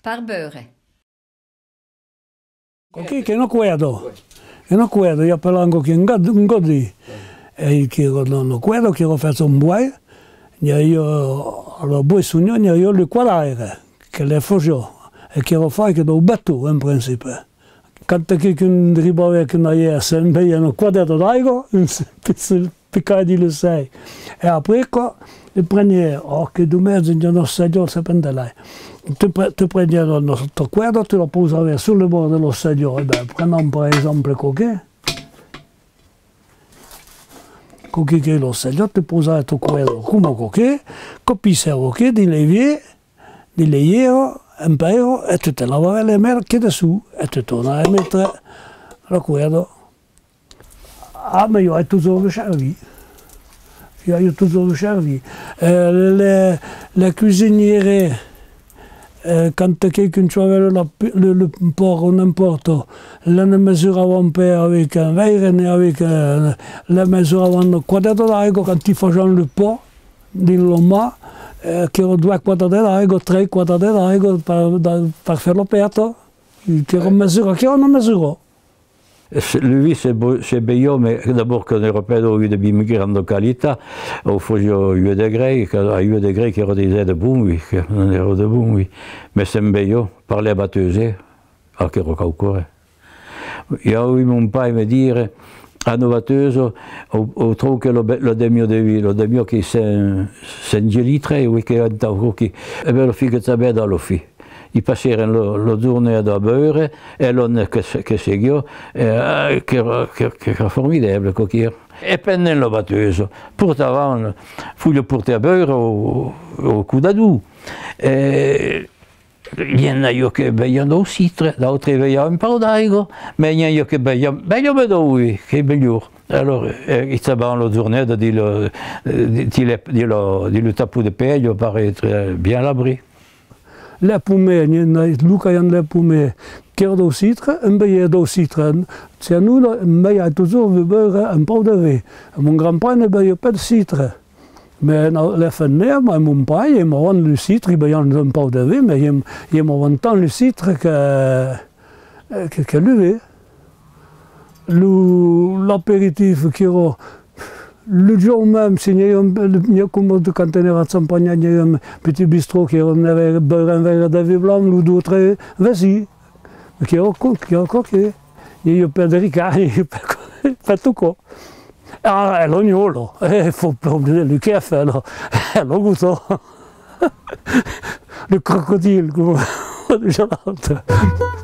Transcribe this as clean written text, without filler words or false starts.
per beurre. Che non guardo, io parlo che un godi. E che non guardo che ho fatto un buoi, io lo buoi sogno, io lo guardare, che le faccio, e che lo fai che lo batto in principe. Quando che un ribove che non è sempre un quadrato d'acqua, un piccolo di sei. E poi il prende, che due mezzi non sai già se prende lei. Tu prendi il nostro quadro, tu lo posi sul bordo dello sedio. Prendiamo per esempio coquet. Coquet che lo sedio, tu posi il tuo quadro come coquet, copisci il coquet di levier, di leiero, un paio, e tu te lavi le merche da su, e tu torni a mettere il quadro. Ah, ma io ho tutto lo servi. Io ho tutto lo servi. Le cuisiniere, quand quelqu'un aveva le porc ou n'importe, la mesuravano un peu avec un verre, avec la mesuravano quadrato d'acqua, quand ils faisaient le pot, di loma, che erano 2 quadrati d'acqua, 3 quadrati d'acqua per farlo aperto, che erano mesurati, che erano mesurati. Lui, c'est meilleur, mais d'abord qu'en Europe, on a eu des immigrants de qualité, on faisait 8 degrés, à 8 degrés, qui étaient des aides bons, oui, on était de bons, oui. Mais c'est meilleur, par les batteuses, à qui on encore. Il y a eu mon père me dire, à nos batteuses, on trouve que le demi de vie, le demi qui c'est un litre, oui, qui est un temps, qui, et bien le fait que ça va dans le fait. I passarono la giornata a beurre e l'anno che seguiva, che era formidabile. E poi la batteuse, portavano, fu portare a beurre o cudadù. Il y en a io che bevono au citre, d'autres bevono un po' d'acqua, ma il y en a che bevono oui, che è meglio. Allora, ils savent la giornata di le tappo di peggio per essere bien à l'abri. Le pomme, Luca e le pomme, che erano citre, un peu de citre. C'est nous, mais il y a toujours le beurre un peu de vin. Mon grand-père ne buvait pas de citre. Mais les fenêtres, mon père, il m'a vendu le citre, il buvait un peu de vin, mais il m'a vendu tant le citre que le vin. L'apéritif qui era. Le jour même, quand on era campagna, il y avait un petit bistrot qui avait un verre de vin blanc, ou d'autres, vas-y. Qui era coquet. Il y a pas de ricard, il n'y a pas tout quoi. Ah, l'ognolo, il faut pas oublier le café, l'eau goûtant. Le crocodile, comme on dit.